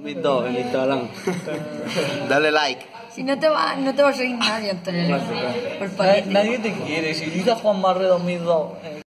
Visto en Instagram. Dale like. Si no te va a seguir nadie, Antonio. Por paquete. Nadie te quiere. Si dices Juan Marre 2002.